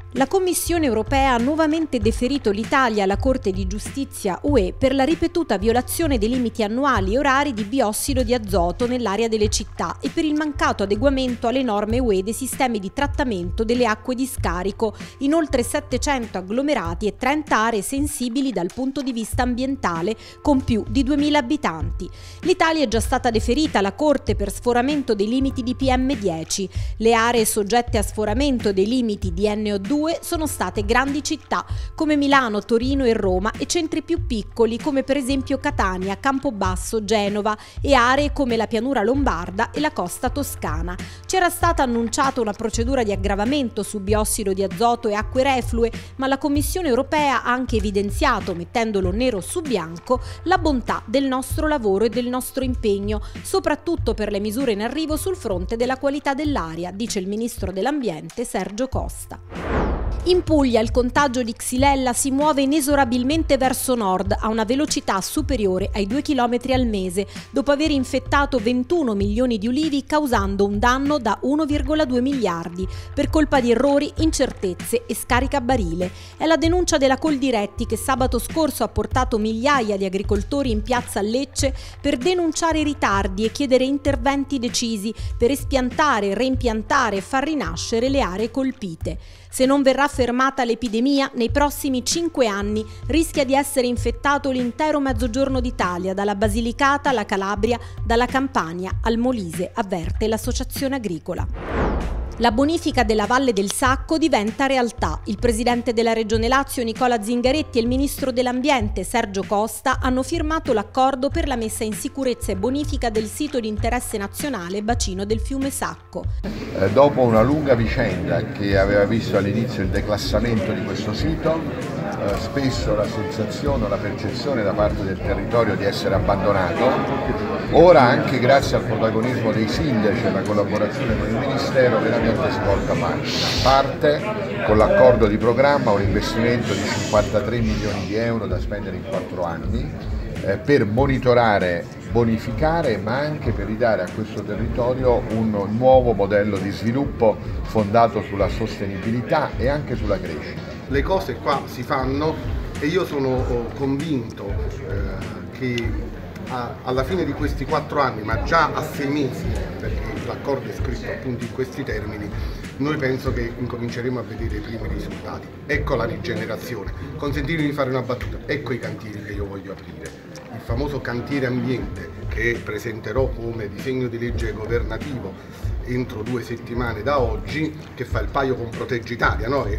La Commissione europea ha nuovamente deferito l'Italia alla Corte di Giustizia UE per la ripetuta violazione dei limiti annuali e orari di biossido di azoto nell'area delle città e per il mancato adeguamento alle norme UE dei sistemi di trattamento delle acque di scarico in oltre 700 agglomerati e 30 aree sensibili dal punto di vista ambientale con più di 2000 abitanti. L'Italia è già stata deferita alla Corte per sforamento dei limiti di PM10. Le aree soggette a sforamento dei limiti di NO2 sono state grandi città come Milano, Torino e Roma e centri più piccoli come per esempio Catania, Campobasso, Genova e aree come la pianura lombarda e la costa toscana. C'era stata annunciata una procedura di aggravamento su biossido di azoto e acque reflue, ma la Commissione europea ha anche evidenziato, mettendolo nero su bianco, la bontà del nostro lavoro e del nostro impegno, soprattutto per le misure in arrivo sul fronte della qualità dell'aria, dice il ministro dell'Ambiente Sergio Costa. In Puglia il contagio di Xylella si muove inesorabilmente verso nord a una velocità superiore ai 2 km al mese, dopo aver infettato 21 milioni di ulivi causando un danno da 1,2 miliardi per colpa di errori, incertezze e scaricabarile. È la denuncia della Coldiretti che sabato scorso ha portato migliaia di agricoltori in piazza a Lecce per denunciare i ritardi e chiedere interventi decisi per espiantare, reimpiantare e far rinascere le aree colpite. Se non verrà fermata l'epidemia, nei prossimi 5 anni rischia di essere infettato l'intero mezzogiorno d'Italia, dalla Basilicata alla Calabria, dalla Campania al Molise, avverte l'Associazione Agricola. La bonifica della Valle del Sacco diventa realtà. Il presidente della Regione Lazio Nicola Zingaretti e il ministro dell'Ambiente Sergio Costa hanno firmato l'accordo per la messa in sicurezza e bonifica del sito di interesse nazionale bacino del fiume Sacco. Dopo una lunga vicenda che aveva visto all'inizio il declassamento di questo sito, spesso la sensazione, la percezione da parte del territorio di essere abbandonato, ora anche grazie al protagonismo dei sindaci e alla collaborazione con il Ministero veramente si volta parte con l'accordo di programma un investimento di 53 milioni di euro da spendere in 4 anni per monitorare, bonificare ma anche per ridare a questo territorio un nuovo modello di sviluppo fondato sulla sostenibilità e anche sulla crescita. Le cose qua si fanno e io sono convinto che alla fine di questi 4 anni, ma già a 6 mesi, perché l'accordo è scritto appunto in questi termini, noi penso che incominceremo a vedere i primi risultati. Ecco la rigenerazione. Consentitemi di fare una battuta, ecco i cantieri che io voglio aprire. Il famoso cantiere ambiente che presenterò come disegno di legge governativo entro 2 settimane da oggi, che fa il paio con Proteggi Italia, no?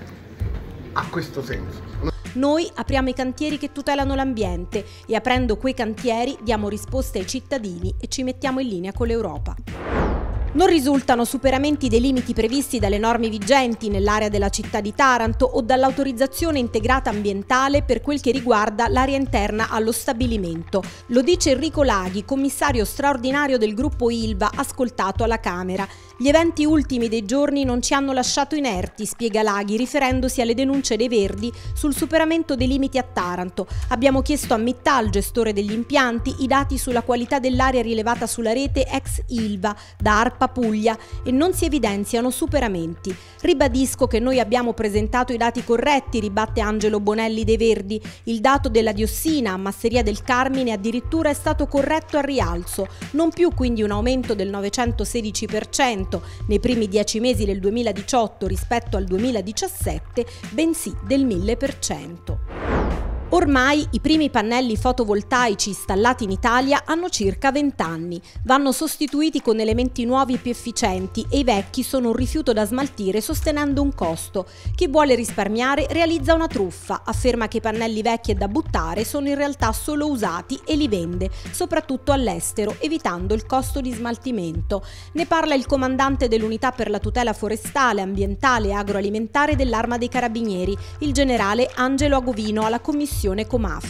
Ha questo senso. Noi apriamo i cantieri che tutelano l'ambiente e aprendo quei cantieri diamo risposte ai cittadini e ci mettiamo in linea con l'Europa. Non risultano superamenti dei limiti previsti dalle norme vigenti nell'area della città di Taranto o dall'autorizzazione integrata ambientale per quel che riguarda l'area interna allo stabilimento. Lo dice Enrico Laghi, commissario straordinario del gruppo Ilva, ascoltato alla Camera. Gli eventi ultimi dei giorni non ci hanno lasciato inerti, spiega Laghi, riferendosi alle denunce dei Verdi sul superamento dei limiti a Taranto. Abbiamo chiesto a Mittal, gestore degli impianti, i dati sulla qualità dell'aria rilevata sulla rete ex Ilva da ARPA Puglia e non si evidenziano superamenti. Ribadisco che noi abbiamo presentato i dati corretti, ribatte Angelo Bonelli dei Verdi. Il dato della diossina a Masseria del Carmine addirittura è stato corretto al rialzo, non più quindi un aumento del 916% nei primi 10 mesi del 2018 rispetto al 2017, bensì del 1000%. Ormai i primi pannelli fotovoltaici installati in Italia hanno circa 20 anni. Vanno sostituiti con elementi nuovi e più efficienti e i vecchi sono un rifiuto da smaltire sostenendo un costo. Chi vuole risparmiare realizza una truffa, afferma che i pannelli vecchi e da buttare sono in realtà solo usati e li vende, soprattutto all'estero, evitando il costo di smaltimento. Ne parla il comandante dell'unità per la tutela forestale, ambientale e agroalimentare dell'Arma dei Carabinieri, il generale Angelo Agovino, alla Commissione Ecomafie.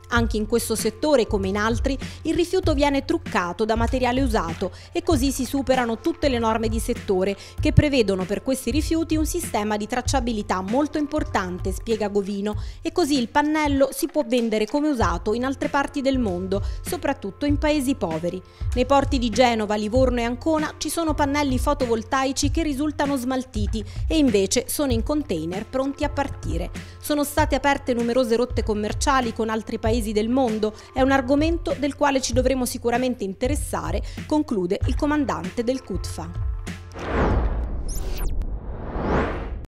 Anche in questo settore, come in altri, il rifiuto viene truccato da materiale usato e così si superano tutte le norme di settore che prevedono per questi rifiuti un sistema di tracciabilità molto importante, spiega Govino, e così il pannello si può vendere come usato in altre parti del mondo, soprattutto in paesi poveri. Nei porti di Genova, Livorno e Ancona ci sono pannelli fotovoltaici che risultano smaltiti e invece sono in container pronti a partire. Sono state aperte numerose rotte commerciali con altri paesi del mondo, è un argomento del quale ci dovremo sicuramente interessare, conclude il comandante del CUTFA.